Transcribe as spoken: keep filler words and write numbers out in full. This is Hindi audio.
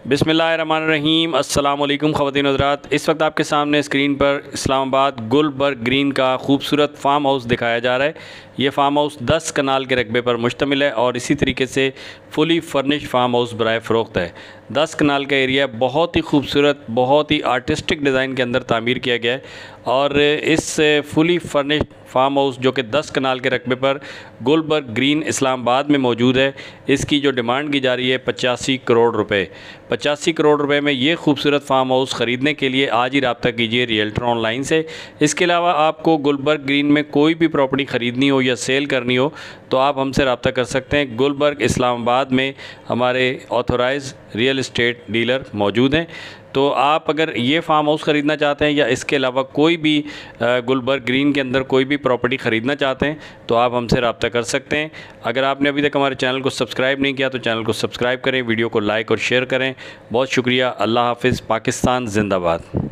बिस्मिल्लाहिर्रहमानिर्रहीम। अस्सलाम वालेकुम ख़वातीन हज़रात, इस वक्त आपके सामने स्क्रीन पर इस्लामाबाद गुलबर्ग ग्रीन का खूबसूरत फ़ार्म हाउस दिखाया जा रहा है। ये फ़ार्म हाउस दस कनाल के रकबे पर मुश्तमिल है और इसी तरीके से फुली फर्निश फ़ार्म हाउस बराए फ़रोख्त है। दस कनाल का एरिया बहुत ही खूबसूरत, बहुत ही आर्टिस्टिक डिज़ाइन के अंदर तामीर किया गया है और इस फुली फर्निश फ़ार्म हाउस जो कि दस कनाल के रकबे पर गुलबर्ग ग्रीन इस्लामाबाद में मौजूद है, इसकी जो डिमांड की जा रही है पचासी करोड़ रुपए। पचासी करोड़ रुपए में ये खूबसूरत फ़ार्म हाउस ख़रीदने के लिए आज ही रब्ता कीजिए रियल्टर ऑनलाइन से। इसके अलावा आपको गुलबर्ग ग्रीन में कोई भी प्रॉपर्टी ख़रीदनी हो या सेल करनी हो तो आप हमसे रब्ता कर सकते हैं। गुलबर्ग इस्लामाबाद में हमारे ऑथोराइज़ रियल इस्टेट डीलर मौजूद हैं। तो आप अगर ये फ़ार्म हाउस ख़रीदना चाहते हैं या इसके अलावा कोई भी गुलबर्ग ग्रीन के अंदर कोई भी प्रॉपर्टी ख़रीदना चाहते हैं तो आप हमसे रब्ता कर सकते हैं। अगर आपने अभी तक हमारे चैनल को सब्सक्राइब नहीं किया तो चैनल को सब्सक्राइब करें, वीडियो को लाइक और शेयर करें। बहुत शुक्रिया। अल्लाह हाफ़िज़। पाकिस्तान ज़िंदाबाद।